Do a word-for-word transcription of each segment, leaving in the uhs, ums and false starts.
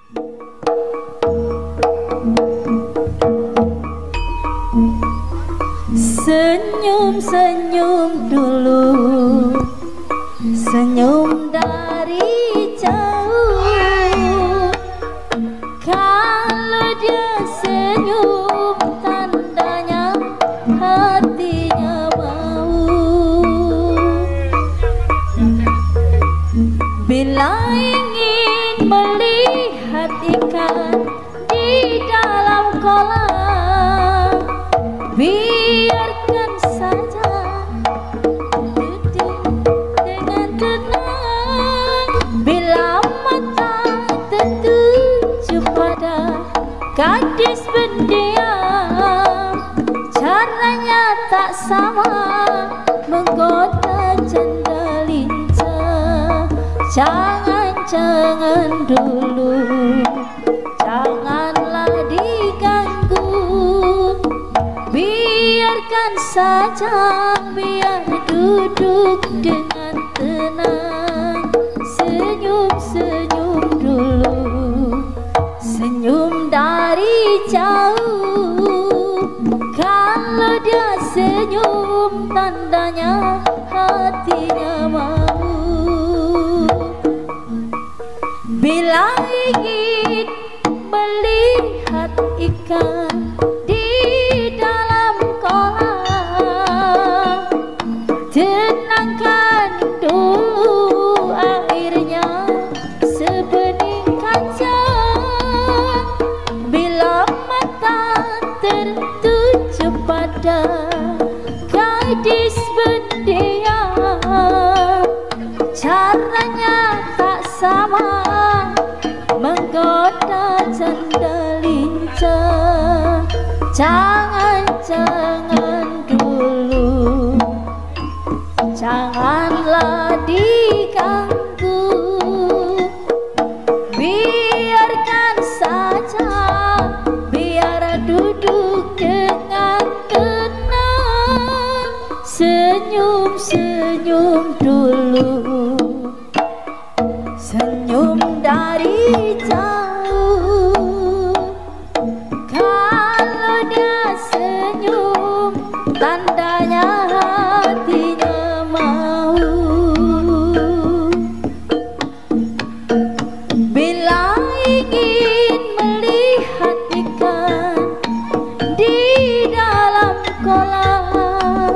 Senyum-senyum dulu, senyum dari jauh. Kalau dia senyum, tandanya hatinya mau. Bila ingin melihat ikan di dalam kolam, biarkan saja duduk dengan tenang. Bila mata tertuju pada gadis pendiam, caranya tak sama menggoda janda lincah. Jangan, jangan dulu, janganlah diganggu. Biarkan saja, biar duduk dengan tenang. Senyum-senyum dulu, senyum dari jauh. Kalau dia senyum, tandanya hatinya mau. Bila ingin melihat ikan di dalam kolam, tenangkan dulu airnya sebening kaca. Bila mata tertuju pada gadis pendiam, caranya tak sama menggoda janda lincah. Jangan, jangan dulu, janganlah diganggu. Biarkan saja, biar duduk dengan tenang. Senyum-senyum dulu, senyum dari jauh. Kalau dia senyum, tandanya hatinya mau. Bila ingin melihat ikan di dalam kolam,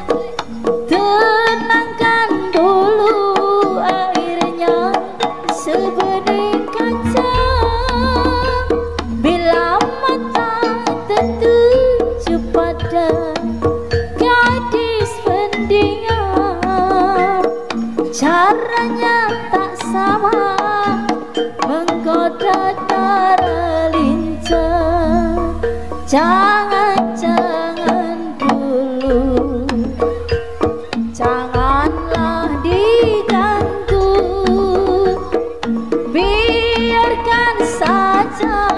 tenangkan dulu airnya sebening kaca. Bila mata tertuju pada gadis pendiam, caranya tak sama menggoda darah lincah. Jangan, jangan dulu, janganlah diganggu. Biarkan saja,